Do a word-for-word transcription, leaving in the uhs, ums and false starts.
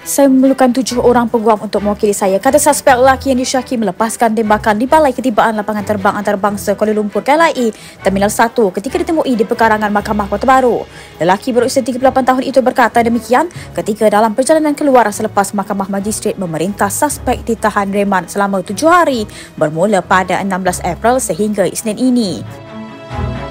Saya memerlukan tujuh orang peguam untuk mewakili saya, kata suspek lelaki yang disyaki melepaskan tembakan di Balai Ketibaan Lapangan Terbang Antarabangsa Kuala Lumpur K L I Terminal satu ketika ditemui di pekarangan Mahkamah Kota Baru. Lelaki berusia tiga puluh lapan tahun itu berkata demikian ketika dalam perjalanan keluar selepas Mahkamah Magistrat memerintah suspek ditahan reman selama tujuh hari bermula pada enam belas April sehingga Isnin ini.